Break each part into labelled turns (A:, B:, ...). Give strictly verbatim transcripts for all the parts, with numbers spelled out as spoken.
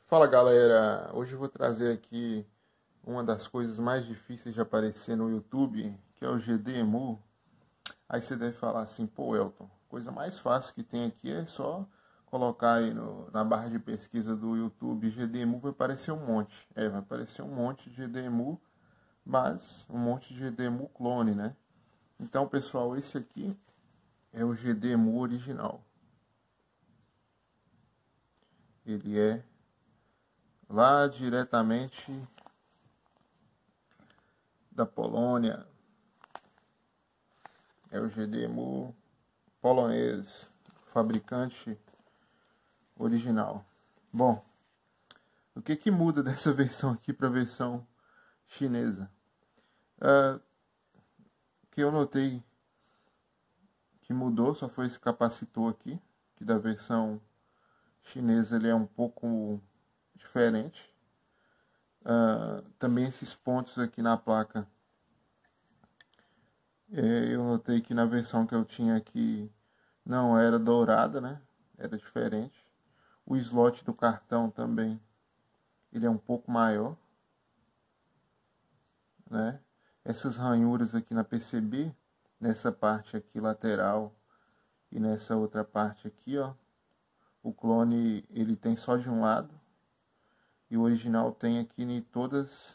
A: Fala galera, hoje eu vou trazer aqui uma das coisas mais difíceis de aparecer no YouTube, que é o G D E M U. Aí você deve falar assim, pô Elton, coisa mais fácil que tem aqui é só colocar aí no, na barra de pesquisa do YouTube G D E M U, vai aparecer um monte. É, vai aparecer um monte de G D E M U, mas um monte de G D E M U clone, né? Então pessoal, esse aqui é o G D E M U original. Ele é lá diretamente da Polônia. É o G D E M U polonês, fabricante original. Bom, o que que muda dessa versão aqui para a versão chinesa? Uh, que eu notei que mudou só foi esse capacitor aqui, que da versão chinesa ele é um pouco diferente. Uh, também esses pontos aqui na placa, é, eu notei que na versão que eu tinha aqui não era dourada, né? Era diferente. O slot do cartão também, ele é um pouco maior, né? Essas ranhuras aqui na P C B, nessa parte aqui lateral e nessa outra parte aqui, ó, o clone ele tem só de um lado e o original tem aqui em todas,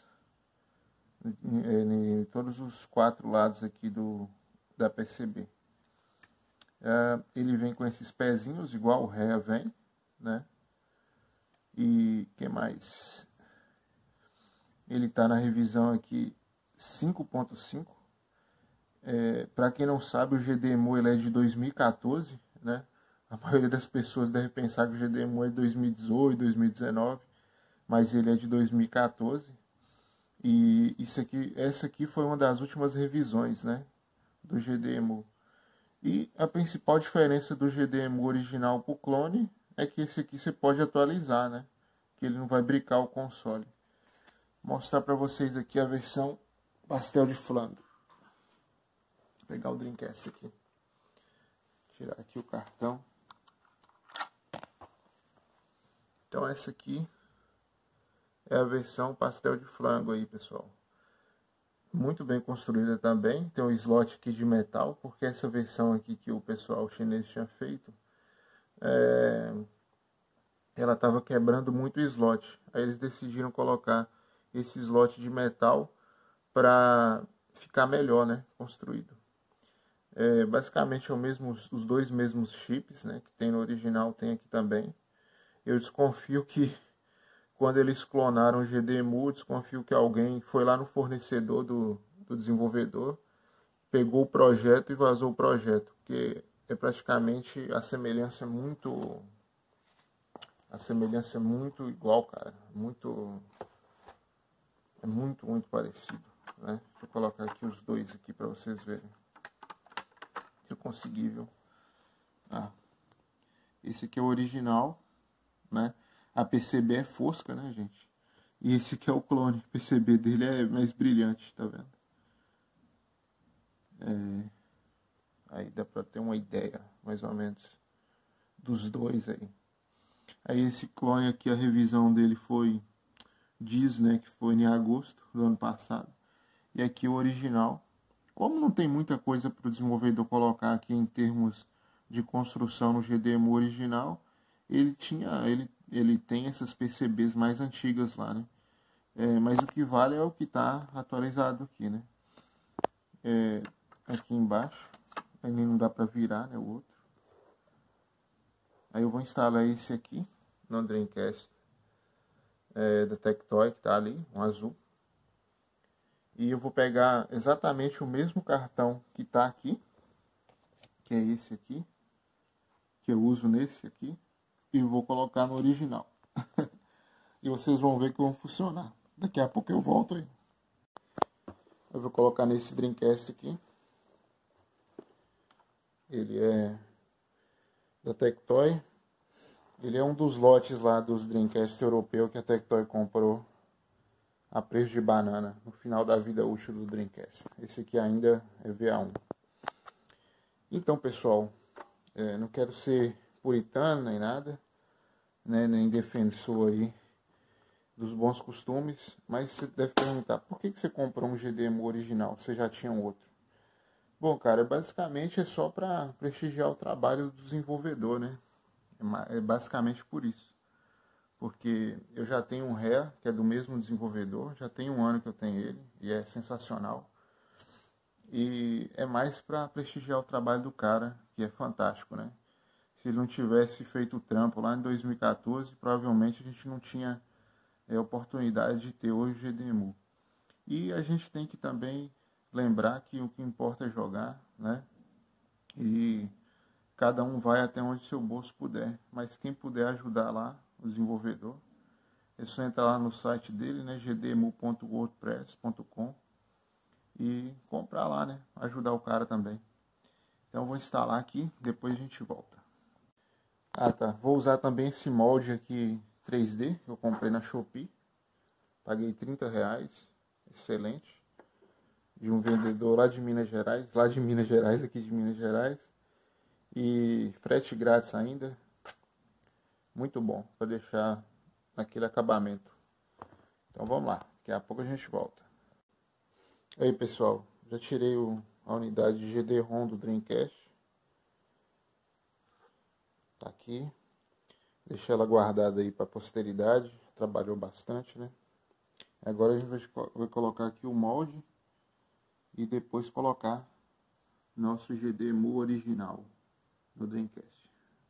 A: em, em todos os quatro lados aqui do da P C B. Uh, ele vem com esses pezinhos igual o Ré vem, né? E que mais? Ele está na revisão aqui cinco ponto cinco. É, para quem não sabe, o G D E M U ele é de dois mil e quatorze, né? A maioria das pessoas deve pensar que o G D E M U é de dois mil e dezoito, dois mil e dezenove, mas ele é de dois mil e quatorze. E isso aqui, essa aqui foi uma das últimas revisões, né, do G D E M U. E a principal diferença do G D E M U original para o clone é que esse aqui você pode atualizar, né? Que ele não vai brincar o console. Vou mostrar para vocês aqui a versão pastel de flango. Vou pegar o Dreamcast aqui. Tirar aqui o cartão. Então essa aqui é a versão pastel de flango aí, pessoal. Muito bem construída também, tem um slot aqui de metal, porque essa versão aqui que o pessoal chinês tinha feito, é, ela estava quebrando muito o slot. Aí eles decidiram colocar esse slot de metal para ficar melhor, né, construído. É, basicamente é o mesmo, os dois mesmos chips, né, que tem no original, tem aqui também. Eu desconfio que quando eles clonaram o G D E M U, desconfio que alguém foi lá no fornecedor do, do desenvolvedor, pegou o projeto e vazou o projeto, porque é praticamente a semelhança é muito, a semelhança é muito igual, cara, muito, é muito, muito parecido, né? Deixa eu colocar aqui os dois aqui para vocês verem, se eu conseguir, viu? Ah, esse aqui é o original, né? A P C B é fosca, né, gente? E esse aqui é o clone. O P C B dele é mais brilhante, tá vendo? É... Aí dá pra ter uma ideia, mais ou menos, dos dois aí. Aí esse clone aqui, a revisão dele foi... Diz, né, que foi em agosto do ano passado. E aqui o original. Como não tem muita coisa para o desenvolvedor colocar aqui em termos de construção no G D E M U original, ele tinha... ele ele tem essas P C Bs mais antigas lá, né? É, mas o que vale é o que está atualizado aqui, né? É, aqui embaixo, aí não dá para virar, né, o outro. Aí eu vou instalar esse aqui no Dreamcast é, da Tectoy, que tá ali, um azul. E eu vou pegar exatamente o mesmo cartão que tá aqui, que é esse aqui, que eu uso nesse aqui, e vou colocar no original. E vocês vão ver que vão funcionar. Daqui a pouco eu volto aí. Eu vou colocar nesse Dreamcast aqui. Ele é da Tectoy. Ele é um dos lotes lá dos Dreamcast europeu que a Tectoy comprou a preço de banana no final da vida útil do Dreamcast. Esse aqui ainda é V A um. Então, pessoal, é, não quero ser puritano nem nada, né, nem defensor aí dos bons costumes, mas você deve perguntar, por que que você comprou um G D M U original? Você já tinha um outro? Bom, cara, basicamente é só para prestigiar o trabalho do desenvolvedor, né? É basicamente por isso. Porque eu já tenho um Rare, que é do mesmo desenvolvedor, já tem um ano que eu tenho ele, e é sensacional. E é mais para prestigiar o trabalho do cara, que é fantástico, né? Se ele não tivesse feito o trampo lá em dois mil e quatorze, provavelmente a gente não tinha é, oportunidade de ter hoje o G D M U. E a gente tem que também lembrar que o que importa é jogar, né? E cada um vai até onde seu bolso puder. Mas quem puder ajudar lá, o desenvolvedor, é só entrar lá no site dele, né? g d m u ponto wordpress ponto com e comprar lá, né? Ajudar o cara também. Então eu vou instalar aqui, depois a gente volta. Ah tá, vou usar também esse molde aqui três D, que eu comprei na Shopee. Paguei trinta reais, excelente. De um vendedor lá de Minas Gerais, lá de Minas Gerais, aqui de Minas Gerais. E frete grátis ainda. Muito bom, para deixar naquele acabamento. Então vamos lá, daqui a pouco a gente volta. Aí pessoal, já tirei o, a unidade de G D-ROM do Dreamcast. Tá aqui. Deixei ela guardada aí para posteridade. Trabalhou bastante, né? Agora a gente vai, vai colocar aqui o molde. E depois colocar nosso G D M U original no Dreamcast.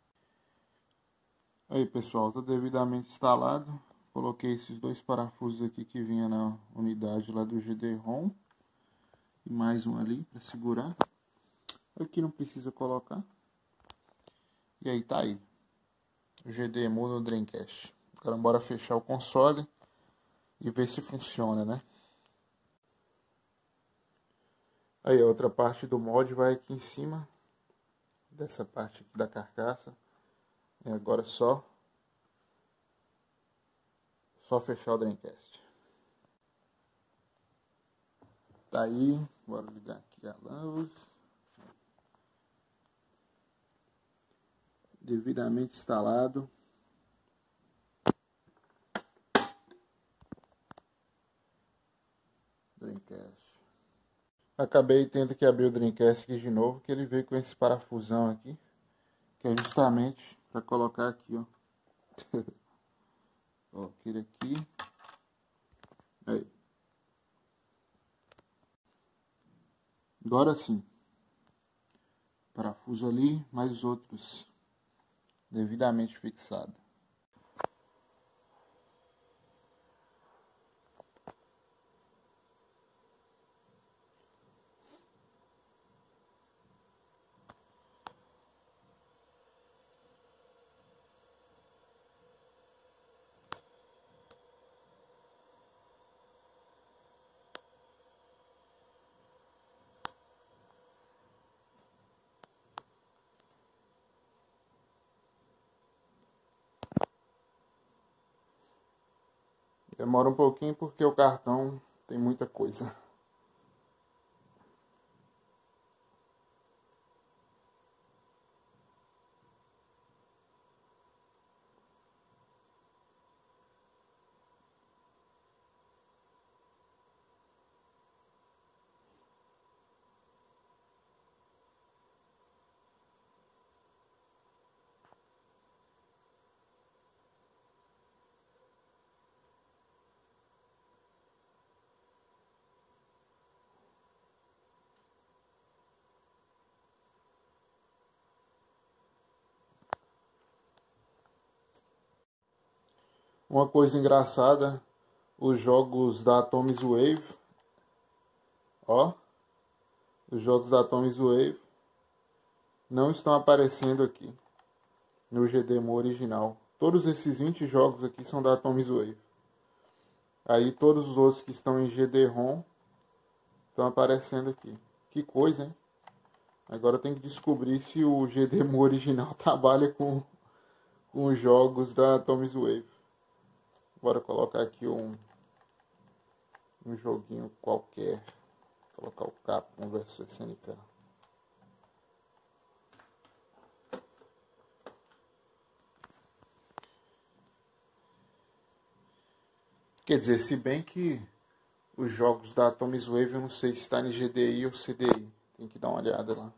A: Aí pessoal, está devidamente instalado. Coloquei esses dois parafusos aqui que vinha na unidade lá do G D-ROM. E mais um ali para segurar. Aqui não precisa colocar. E aí tá aí. O G D M U no Dreamcast. Agora bora fechar o console e ver se funciona, né? Aí a outra parte do molde vai aqui em cima dessa parte aqui da carcaça. E agora é só só fechar o Dreamcast. Tá aí, bora ligar aqui a luz. Devidamente instalado. Dreamcast. Acabei tendo que abrir o Dreamcast aqui de novo, que ele veio com esse parafusão aqui, que é justamente para colocar aqui, ó. Ó, aquele aqui. Aí. Agora sim. Parafuso ali, mais os outros devidamente fixados. Demora um pouquinho porque o cartão tem muita coisa. Uma coisa engraçada, os jogos da Atomic Wave, ó, os jogos da Atomic Wave não estão aparecendo aqui no G D M U original. Todos esses vinte jogos aqui são da Atomic Wave. Aí todos os outros que estão em G D-ROM estão aparecendo aqui. Que coisa, hein? Agora tem que descobrir se o G D M U original trabalha com, com os jogos da Atomic Wave. Bora colocar aqui um, um joguinho qualquer. Vou colocar o Capcom versus S N K. Quer dizer, se bem que os jogos da Atomic Wave eu não sei se está em G D I ou C D I. Tem que dar uma olhada lá.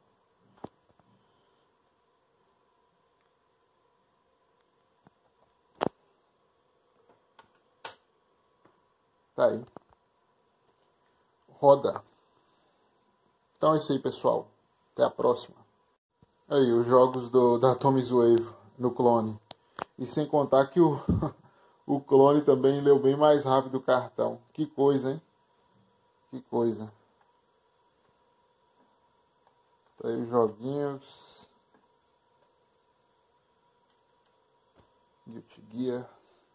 A: Tá aí. Roda. Então é isso aí, pessoal. Até a próxima. Aí, os jogos do, da Atomic Wave no clone. E sem contar que o, o clone também leu bem mais rápido o cartão. Que coisa, hein? Que coisa. Tá aí os joguinhos. Guilty Gear.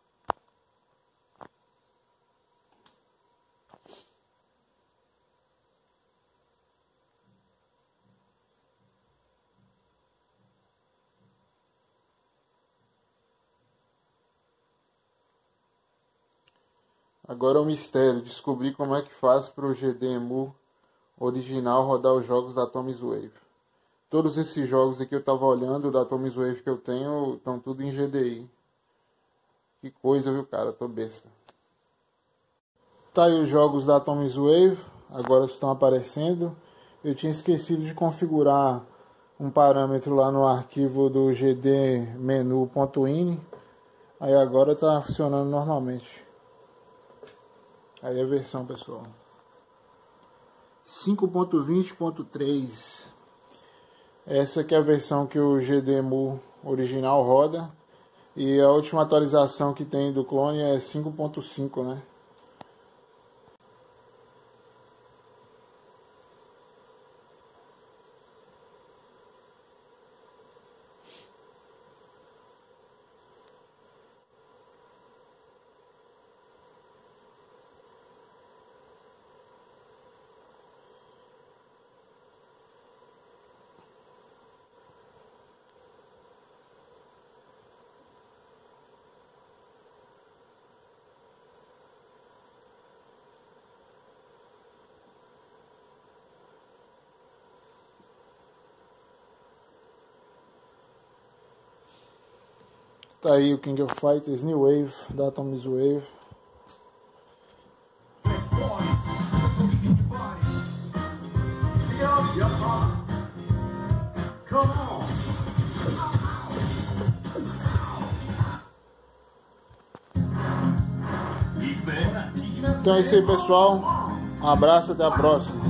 A: Agora é um mistério, descobrir como é que faz para o G D E M U original rodar os jogos da Atomic Wave. Todos esses jogos aqui eu estava olhando da Atomic Wave que eu tenho, estão tudo em G D I. Que coisa, viu, cara? Tô besta. Tá aí os jogos da Atomic Wave, agora estão aparecendo. Eu tinha esquecido de configurar um parâmetro lá no arquivo do gdmenu.ini. Aí agora tá funcionando normalmente. Aí a versão, pessoal. cinco ponto vinte ponto três. Essa aqui é a versão que o G D E M U original roda. E a última atualização que tem do clone é cinco ponto cinco, né? Tá aí o King of Fighters New Wave da Atomic Wave. Então é isso aí, pessoal. Um abraço, até a próxima.